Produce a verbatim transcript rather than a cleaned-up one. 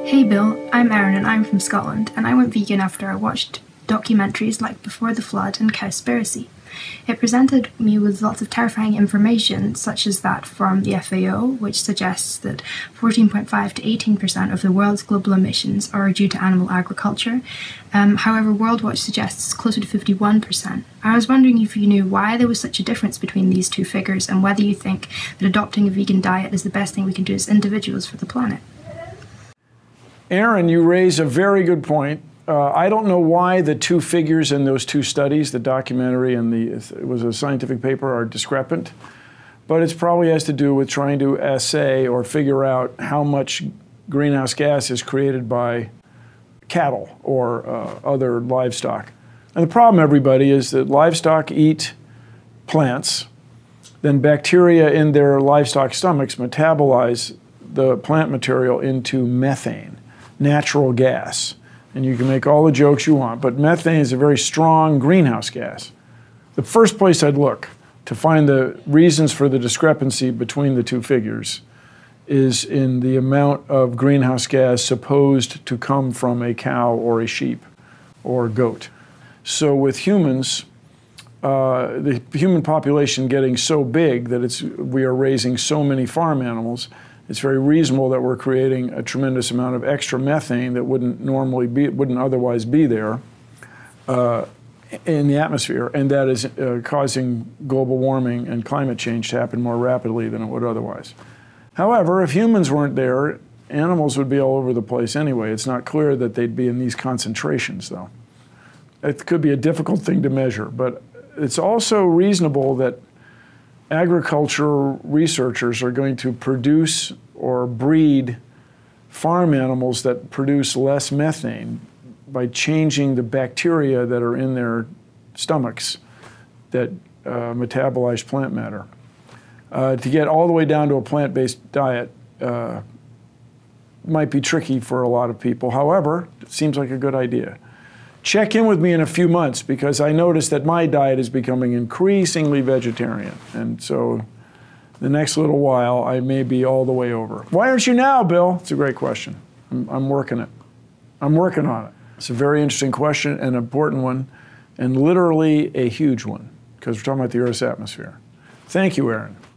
Hey Bill, I'm Erin and I'm from Scotland, and I went vegan after I watched documentaries like Before the Flood and Cowspiracy. It presented me with lots of terrifying information, such as that from the F A O, which suggests that fourteen point five to eighteen percent of the world's global emissions are due to animal agriculture. Um, however, World Watch suggests it's closer to fifty-one percent. I was wondering if you knew why there was such a difference between these two figures, and whether you think that adopting a vegan diet is the best thing we can do as individuals for the planet. Erin, you raise a very good point. Uh, I don't know why the two figures in those two studies, the documentary and the it was a scientific paper, are discrepant, but it probably has to do with trying to assay or figure out how much greenhouse gas is created by cattle or uh, other livestock. And the problem, everybody, is that livestock eat plants, then bacteria in their livestock stomachs metabolize the plant material into methane, natural gas. And you can make all the jokes you want, but methane is a very strong greenhouse gas. The first place I'd look to find the reasons for the discrepancy between the two figures is in the amount of greenhouse gas supposed to come from a cow or a sheep or a goat. So with humans, uh, the human population getting so big that it's, we are raising so many farm animals, it's very reasonable that we're creating a tremendous amount of extra methane that wouldn't normally be, wouldn't otherwise be there uh, in the atmosphere, and that is uh, causing global warming and climate change to happen more rapidly than it would otherwise. However, if humans weren't there, animals would be all over the place anyway. It's not clear that they'd be in these concentrations, though. It could be a difficult thing to measure, but it's also reasonable that agriculture researchers are going to produce or breed farm animals that produce less methane by changing the bacteria that are in their stomachs that uh, metabolize plant matter. Uh, to get all the way down to a plant-based diet uh, might be tricky for a lot of people. However, it seems like a good idea. Check in with me in a few months, because I noticed that my diet is becoming increasingly vegetarian. And so the next little while, I may be all the way over. Why aren't you now, Bill? It's a great question. I'm, I'm working it. I'm working on it. It's a very interesting question, an important one, and literally a huge one, because we're talking about the Earth's atmosphere. Thank you, Erin.